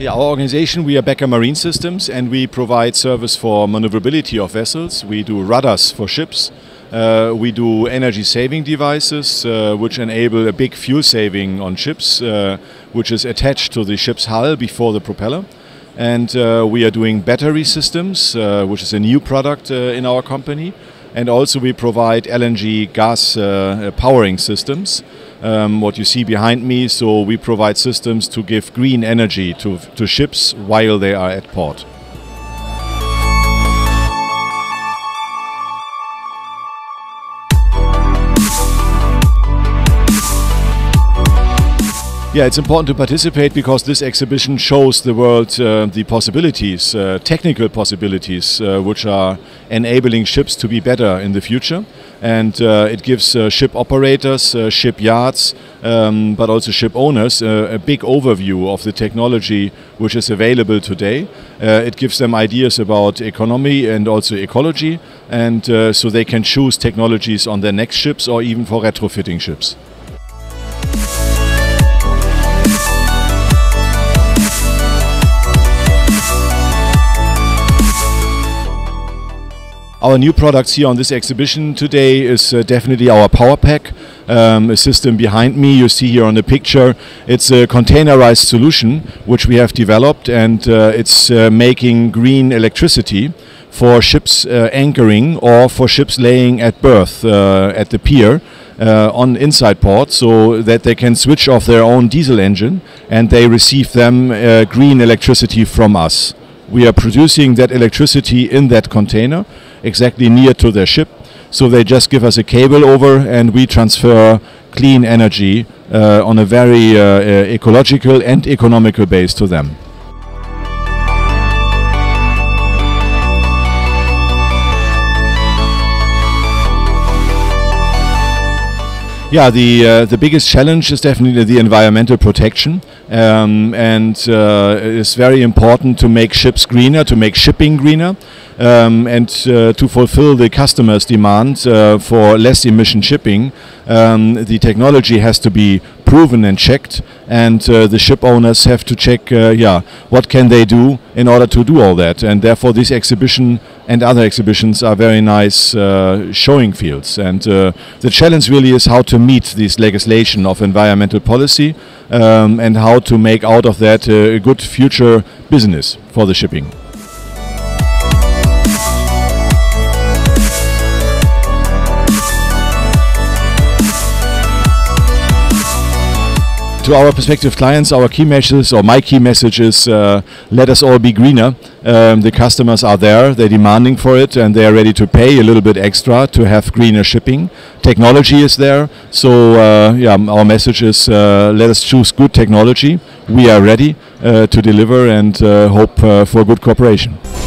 Yeah, our organization, we are Becker Marine Systems, and we provide service for maneuverability of vessels. We do rudders for ships. We do energy saving devices which enable a big fuel saving on ships, which is attached to the ship's hull before the propeller. And we are doing battery systems, which is a new product in our company. And also we provide LNG gas powering systems, what you see behind me. So we provide systems to give green energy to ships while they are at port. Yeah, it's important to participate because this exhibition shows the world the possibilities, technical possibilities, which are enabling ships to be better in the future. And it gives ship operators, shipyards, but also ship owners a big overview of the technology which is available today. It gives them ideas about economy and also ecology, and so they can choose technologies on their next ships or even for retrofitting ships. Our new products here on this exhibition today is definitely our PowerPack, a system behind me you see here on the picture. It's a containerized solution which we have developed, and it's making green electricity for ships anchoring or for ships laying at berth at the pier on inside port, so that they can switch off their own diesel engine and they receive them green electricity from us. We are producing that electricity in that container, exactly near to their ship. So they just give us a cable over and we transfer clean energy on a very ecological and economical base to them. Yeah, the biggest challenge is definitely the environmental protection, and it's very important to make ships greener, to make shipping greener, and to fulfill the customers' demand for less emission shipping. The technology has to be proven and checked, and the ship owners have to check what can they do in order to do all that. And therefore this exhibition and other exhibitions are very nice showing fields. And the challenge really is how to meet this legislation of environmental policy and how to make out of that a good future business for the shipping. To our prospective clients, our key message, or my key message is, let us all be greener. The customers are there, they're demanding for it, and they are ready to pay a little bit extra to have greener shipping. Technology is there, so our message is, let us choose good technology. We are ready to deliver and hope for good cooperation.